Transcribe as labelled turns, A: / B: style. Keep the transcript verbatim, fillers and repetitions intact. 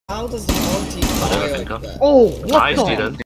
A: How does the multi fire like that?
B: Oh, what
C: Nice,
B: the?
C: Dylan.